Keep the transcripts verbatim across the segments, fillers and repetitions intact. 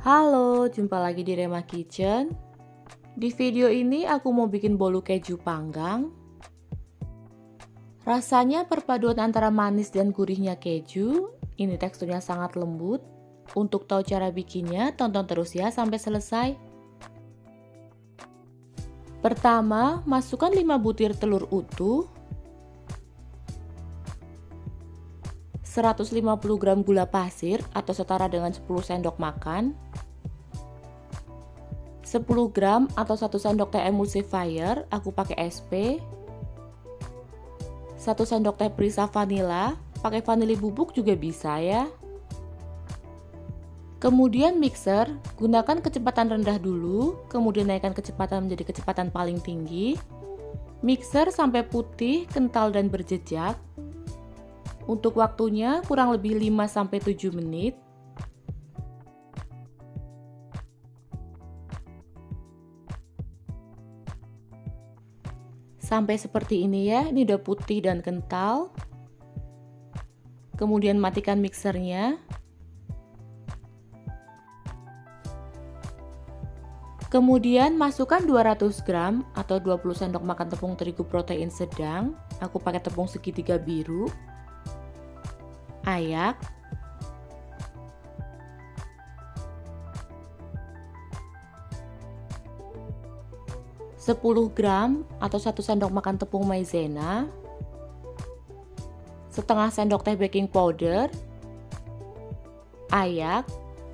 Halo, jumpa lagi di Rema Kitchen. Di video ini aku mau bikin bolu keju panggang. Rasanya perpaduan antara manis dan gurihnya keju. Ini teksturnya sangat lembut. Untuk tahu cara bikinnya, tonton terus ya sampai selesai. Pertama, masukkan lima butir telur utuh, seratus lima puluh gram gula pasir atau setara dengan sepuluh sendok makan, sepuluh gram atau satu sendok teh emulsifier, aku pakai S P, satu sendok teh perisa vanila, pakai vanili bubuk juga bisa ya. Kemudian mixer, gunakan kecepatan rendah dulu, kemudian naikkan kecepatan menjadi kecepatan paling tinggi. Mixer sampai putih, kental dan berjejak. Untuk waktunya kurang lebih lima sampai tujuh menit. Sampai seperti ini ya, ini udah putih dan kental. Kemudian matikan mixernya. Kemudian masukkan dua ratus gram atau dua puluh sendok makan tepung terigu protein sedang. Aku pakai tepung segitiga biru. Ayak. sepuluh gram atau satu sendok makan tepung maizena. Setengah sendok teh baking powder. Ayak.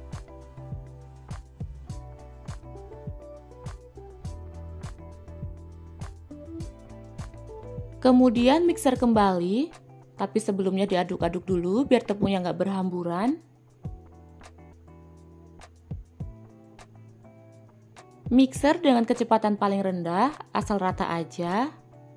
Kemudian mixer kembali, tapi sebelumnya diaduk-aduk dulu biar tepungnya nggak berhamburan. Mixer dengan kecepatan paling rendah, asal rata aja.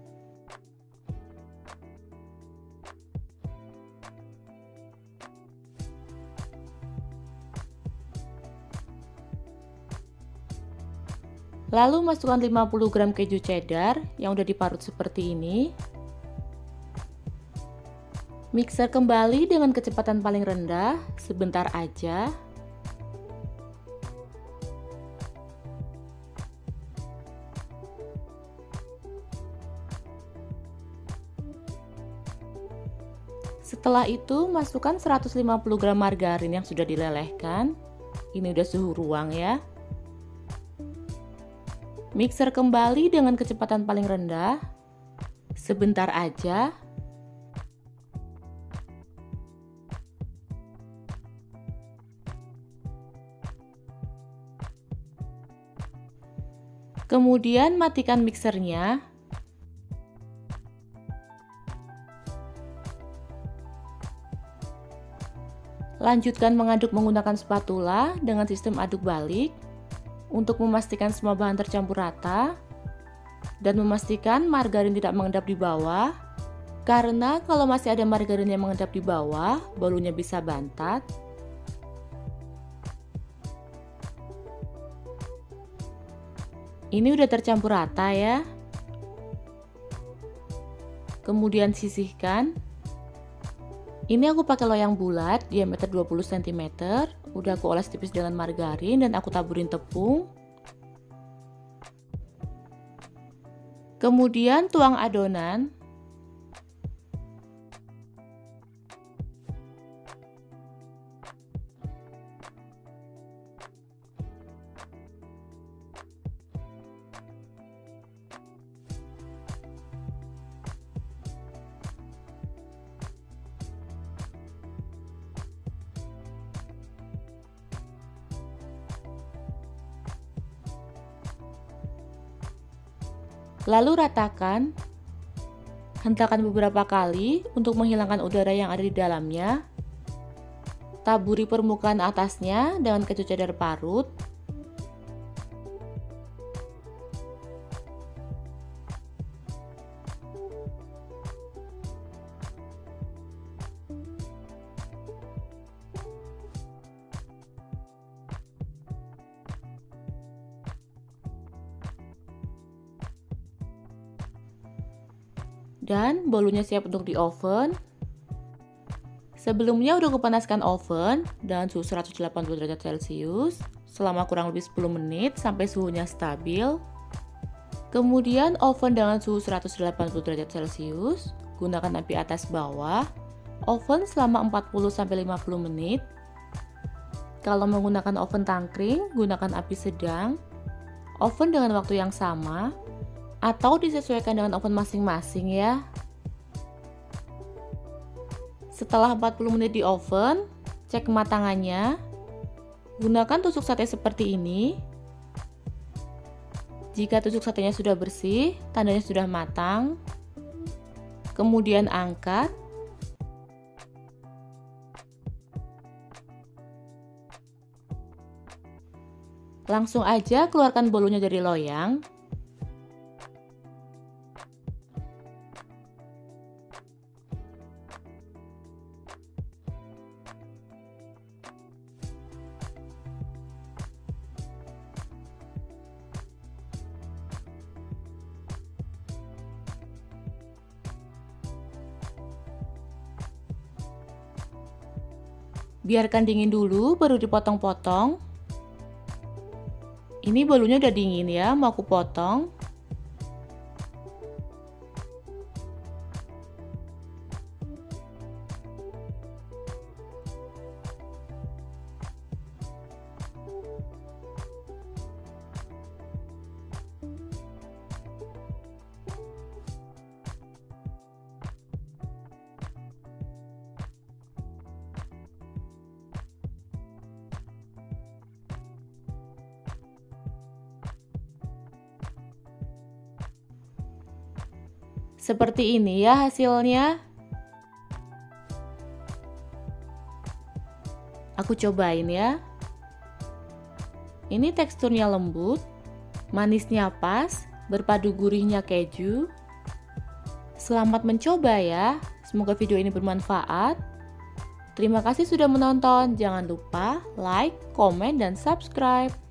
Lalu masukkan lima puluh gram keju cheddar yang udah diparut seperti ini. Mixer kembali dengan kecepatan paling rendah, sebentar aja. Setelah itu masukkan seratus lima puluh gram margarin yang sudah dilelehkan. Ini udah suhu ruang ya. Mixer kembali dengan kecepatan paling rendah, sebentar aja. Kemudian matikan mixernya. Lanjutkan mengaduk menggunakan spatula dengan sistem aduk balik. Untuk memastikan semua bahan tercampur rata dan memastikan margarin tidak mengendap di bawah, karena kalau masih ada margarin yang mengendap di bawah, bolunya bisa bantat. Ini udah tercampur rata ya. Kemudian sisihkan. Ini aku pakai loyang bulat diameter dua puluh sentimeter. Udah aku oles tipis dengan margarin dan aku taburin tepung. Kemudian tuang adonan. Lalu ratakan, hentakan beberapa kali untuk menghilangkan udara yang ada di dalamnya. Taburi permukaan atasnya dengan keju cheddar parut. Dan bolunya siap untuk di oven. Sebelumnya udah kupanaskan oven dengan suhu seratus delapan puluh derajat Celcius. selama kurang lebih sepuluh menit sampai suhunya stabil. Kemudian oven dengan suhu seratus delapan puluh derajat Celcius, gunakan api atas bawah, oven selama empat puluh sampai lima puluh menit. Kalau menggunakan oven tangkring, gunakan api sedang, oven dengan waktu yang sama, atau disesuaikan dengan oven masing-masing ya. Setelah empat puluh menit di oven, cek kematangannya. Gunakan tusuk sate seperti ini. Jika tusuk satenya sudah bersih, tandanya sudah matang. Kemudian angkat. Langsung aja keluarkan bolunya dari loyang. Biarkan dingin dulu, baru dipotong-potong. Ini bolunya udah dingin ya, mau aku potong. Seperti ini ya hasilnya. Aku cobain ya. Ini teksturnya lembut, manisnya pas, berpadu gurihnya keju. Selamat mencoba ya. Semoga video ini bermanfaat. Terima kasih sudah menonton. Jangan lupa like, komen, dan subscribe.